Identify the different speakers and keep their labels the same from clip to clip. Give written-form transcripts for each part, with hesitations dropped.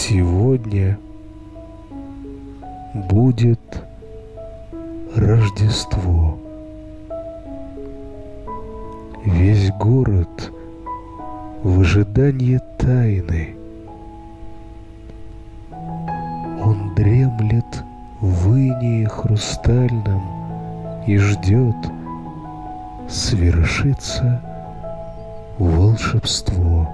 Speaker 1: Сегодня будет Рождество. Весь город в ожидании тайны. Он дремлет в инее хрустальном и ждет, свершится волшебство.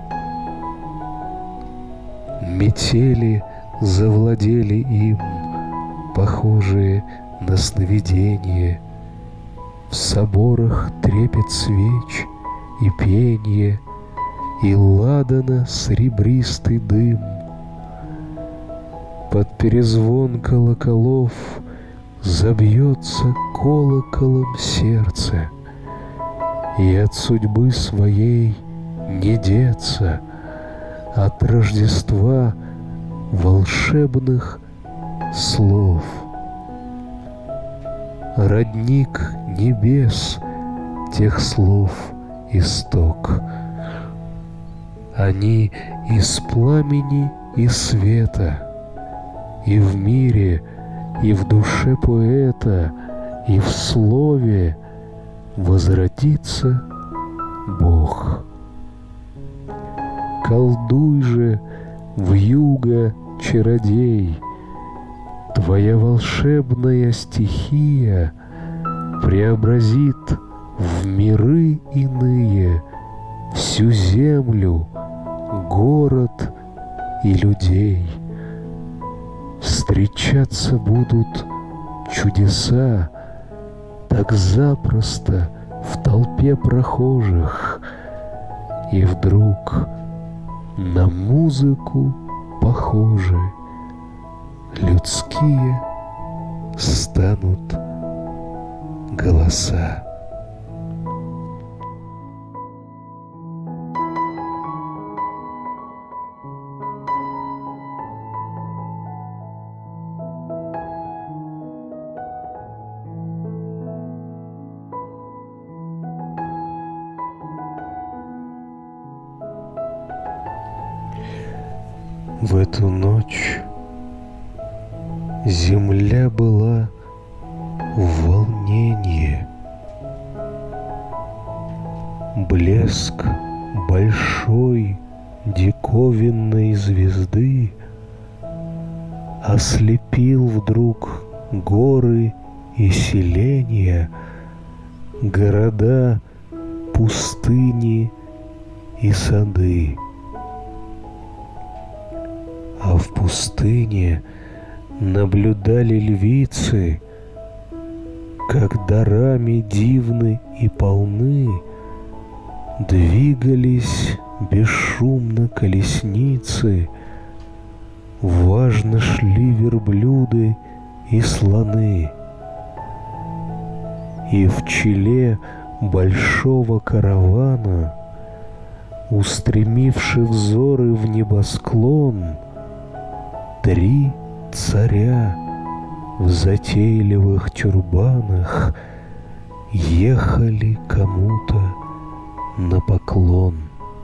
Speaker 1: Метели завладели им, похожие на сновидение. В соборах трепет свеч и пенье, и ладана серебристый дым. Под перезвон колоколов забьется колоколом сердце, и от судьбы своей не деться, от Рождества волшебных слов. Родник небес тех слов исток. Они из пламени и света, и в мире, и в душе поэта, и в слове возродится Бог. Колдуй же, вьюга, чародей, твоя волшебная стихия преобразит в миры иные всю землю, город и людей. Встречаться будут чудеса так запросто в толпе прохожих, и вдруг на музыку похожи людские станут голоса. В эту ночь земля была в волнении. Блеск большой диковинной звезды ослепил вдруг горы и селения, города, пустыни и сады. А в пустыне наблюдали львицы, как дарами дивны и полны двигались бесшумно колесницы, важно шли верблюды и слоны. И в челе большого каравана, устремивши взоры в небосклон, 3 царя в затейливых тюрбанах ехали кому-то на поклон.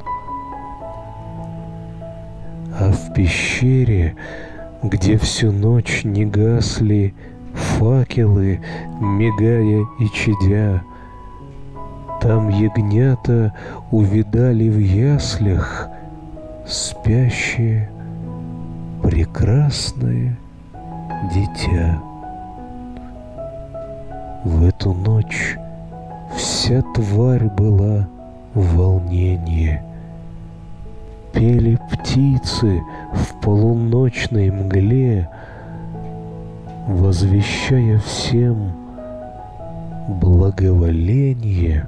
Speaker 1: А в пещере, где всю ночь не гасли факелы, мигая и чадя, там ягнята увидали в яслях спящее прекрасное дитя. В эту ночь вся тварь была в волнении. Пели птицы в полуночной мгле, возвещая всем благоволение,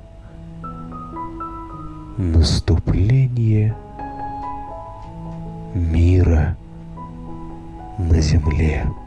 Speaker 1: наступление мира на земле.